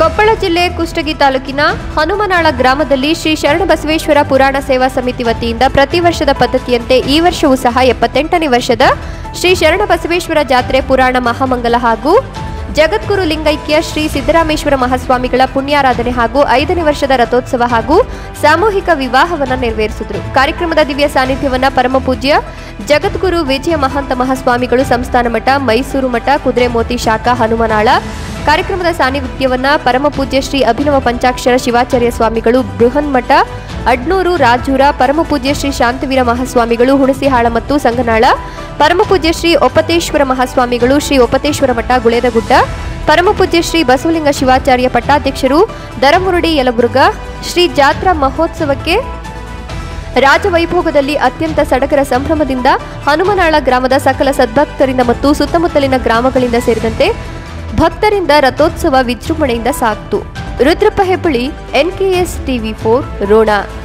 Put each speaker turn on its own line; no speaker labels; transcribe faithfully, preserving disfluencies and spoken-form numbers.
ಕೊಪ್ಪಳ ಜಿಲ್ಲೆ ಕುಷ್ಟಗಿ ತಾಲೂಕಿನ ಹನುಮನಾಳ ಗ್ರಾಮದಲ್ಲಿ ಶ್ರೀ ಶರಣಬಸವೇಶ್ವರ ಪುರಾಣ ಸೇವಾ ಸಮಿತಿ ವತಿಯಿಂದ ಪ್ರತಿ ವರ್ಷದ ಪದ್ಧತಿಯಂತೆ ಈ ವರ್ಷವೂ ಸಹ ಎಪ್ಪತ್ತೆಂಟನೇ ವರ್ಷದ ಶ್ರೀ ಶರಣಬಸವೇಶ್ವರ ಜಾತ್ರೆ ಪುರಾಣ ಮಹಾಮಂಗಲ ಹಾಗೂ ಜಗದ್ಗುರು ಲಿಂಗೈಕ್ಯ ಶ್ರೀ ಸಿದ್ದರಾಮೇಶ್ವರ ಮಹಾಸ್ವಾಮಿಗಳ ಪುಣ್ಯಾರಾಧನೆ ಹಾಗೂ ಐದನೇ ವರ್ಷದ ರಥೋತ್ಸವ ಹಾಗೂ ಸಾಮೂಹಿಕ ವಿವಾಹವನ್ನು ನೆರವೇರಿಸಿದರು. ಕಾರ್ಯಕ್ರಮದ ದಿವ್ಯ ಸಾನ್ನಿಧ್ಯವನ್ನು ಪರಮಪೂಜ್ಯ ಜಗದ್ಗುರು ವಿಜಯ ಮಹಾಂತ ಮಹಾಸ್ವಾಮಿಗಳು ಸಂಸ್ಥಾನ ಮಠ, ಮೈಸೂರು ಮಠ, ಕುದುರೆಮೋತಿ ಶಾಖಾ ಹನುಮನಾಳ. ಕಾರ್ಯಕ್ರಮದ ಸಾನ್ನಿಧ್ಯವನ್ನ ಪರಮಪೂಜ್ಯ ಶ್ರೀ ಅಭಿನವ ಪಂಚಾಕ್ಷರ ಶಿವಾಚಾರ್ಯ ಸ್ವಾಮಿಗಳು ಬೃಹನ್ಮಠ, ಅಡ್ನೂರು, ರಾಜೂರ, ಪರಮಪೂಜ್ಯ ಶ್ರೀ ಶಾಂತವೀರ ಮಹಾಸ್ವಾಮಿಗಳು ಹುಣಸಿಹಾಳ ಮತ್ತು ಸಂಗನಾಳ, ಪರಮಪೂಜ್ಯ ಶ್ರೀ ಒಪ್ಪತೇಶ್ವರ ಮಹಾಸ್ವಾಮಿಗಳು ಶ್ರೀ ಒಪ್ಪತೇಶ್ವರ ಮಠ, ಗುಳೇದಗುಡ್ಡ, ಪರಮಪೂಜ್ಯ ಶ್ರೀ ಬಸವಲಿಂಗ ಶಿವಾಚಾರ್ಯ ಪಟ್ಟಾಧ್ಯಕ್ಷರು ದರಮುರುಡಿ, ಯಲಬುರ್ಗಾ. ಶ್ರೀ ಜಾತ್ರಾ ಮಹೋತ್ಸವಕ್ಕೆ ರಾಜವೈಭೋಗದಲ್ಲಿ ಅತ್ಯಂತ ಸಡಗರ ಸಂಭ್ರಮದಿಂದ ಹನುಮನಾಳ ಗ್ರಾಮದ ಸಕಲ ಸದ್ಭಕ್ತರಿಂದ ಮತ್ತು ಸುತ್ತಮುತ್ತಲಿನ ಗ್ರಾಮಗಳಿಂದ ಸೇರಿದಂತೆ ಭಕ್ತರಿಂದ ರಥೋತ್ಸವ ವಿಜೃಂಭಣೆಯಿಂದ ಸಾಗಿತು. Rudrappa Hebballi, N K S TV four, Ron.